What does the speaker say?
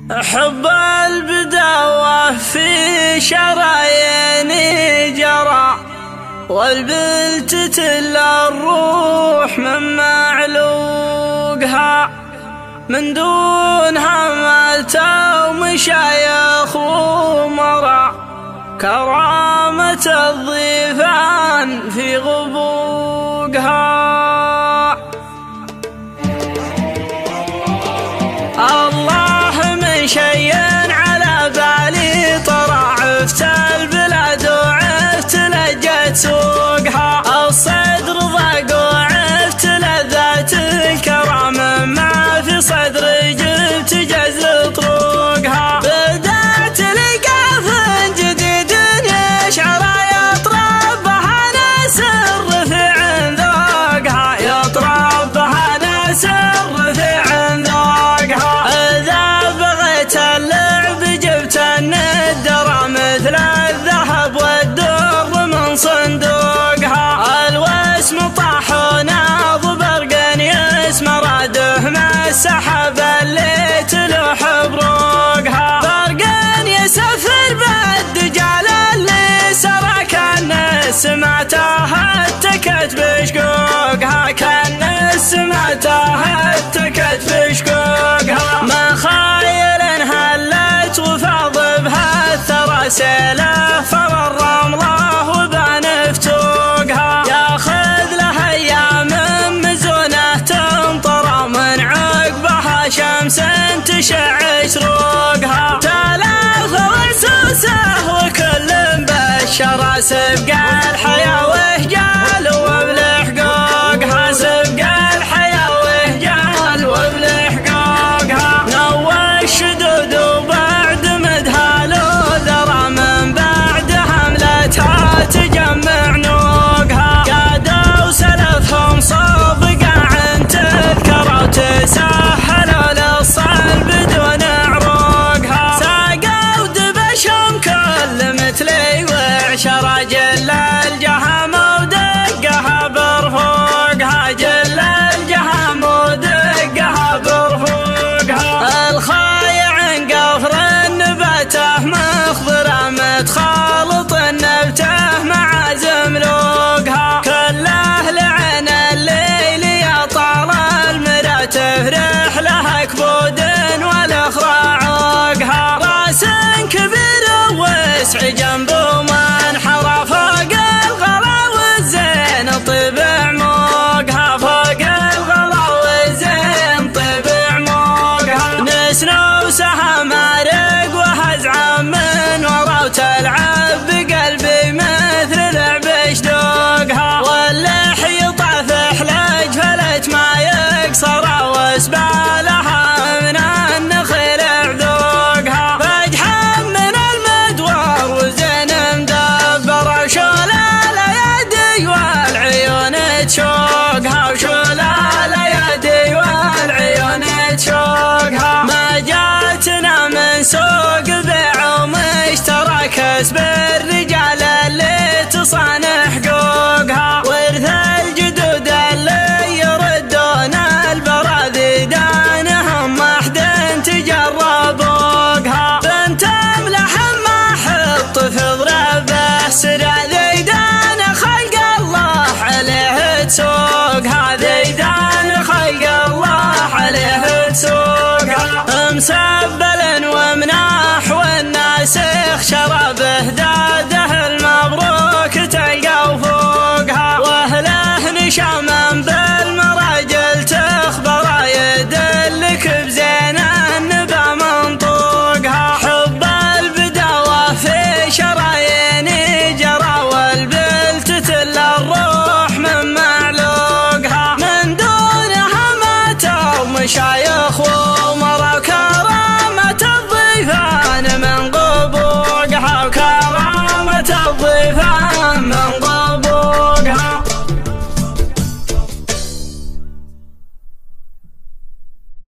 حب البداوة في شراييني جرى، والبلت تل الروح من معلوقها، من دونها مالت ومشايخ ومرى، كرامة الضيفان في غبوقها. الله من شيء على بالي طرى، عفت البلاد وعفت لجت سوقها، الصدر ضاق وعفت لذات الكرام، ما في صدر جبت جزل طرقها، بدأت لقاف جديد يشعر يطرب بها ناس الرفيع ذوقها، يطرب بها ناس الرفيع ذوقها. إذا بغيت اللعب جبت الندرة مثل الذهب والدر من صندوقها، الوسم طاحون ضبرق يسمر دهم السحب اللي تلوح بروقها، برق يسفر بالدجال اللي سرى كان سمعتها اتكت بشقوقها، كان سمعتها اتكت بشقوقها. مخايل هلت وفاض بها الثرى سيله فر الرمله وبان فتوقها، ياخذ له ايام مزونه تمطر من عقبها شمس تشع شروقها، تلاف وسوسه وكل بشر سبق الحياه وهجال وبالحقوقها، سبق الحياه وهجال وبالحقوقها. نوى الشدود وبعد مدهال وذرى من بعد حملتها تجمع نوقها، قادوا سلفهم صوب قاع تذكر وتسهل للصلب بدون عروقها، ساقوا دبشهم كل مثلي وعشرة جل الجهم ودقها برفوقها، جل الجهم ودقها برفوقها. الخايع قفر نبته مخضره متخالط نبته مع زملوقها، كل اهل عين الليل يا طال المرى تفرح لها كبود والاخرى عوقها، راس كبير وسع جنبه منحرى فوق الغلا والزين طبع موقها، فوق الغلا والزين طبع موقها. نسنا وسهم